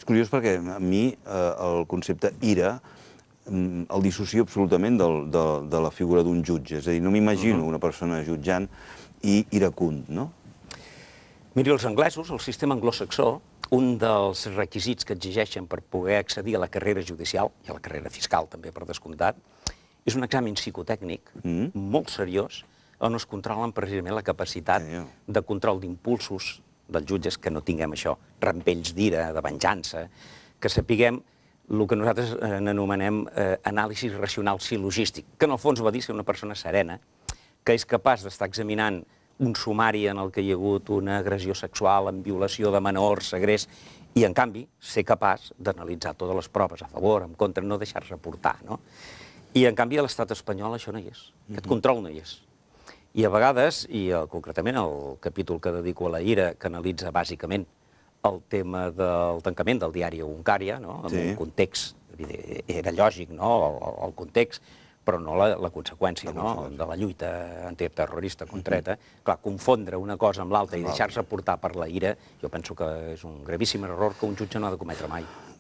És curiós perquè a mi el concepte ira el dissocio absolutament de la figura d'un jutge. És a dir, no m'imagino una persona jutjant i iracund, no? Miri, els anglesos, el sistema anglosaxó, un dels requisits que exigeixen per poder accedir a la carrera judicial, i a la carrera fiscal també, per descomptat, és un examen psicotècnic molt seriós on es controlen precisament la capacitat de control d'impulsos dels jutges, que no tinguem això, rampells d'ira, de venjança, que sapiguem el que nosaltres n'anomenem anàlisi racional silogístic, que en el fons va dir ser una persona serena, que és capaç d'estar examinant un sumari en el que hi ha hagut una agressió sexual, amb violació de menors, segrest, i en canvi ser capaç d'analitzar totes les proves a favor, en contra, no deixar-se portar, no? I en canvi a l'estat espanyol això no hi és, aquest control no hi és. I a vegades, i concretament el capítol que dedico a la ira, que analitza bàsicament el tema del tancament del diari Egunkaria, en un context, era lògic, el context, però no la conseqüència de la lluita antiterrorista contra ETA. Clar, confondre una cosa amb l'altra i deixar-se portar per la ira, jo penso que és un gravíssim error que un jutge no ha de cometre mai.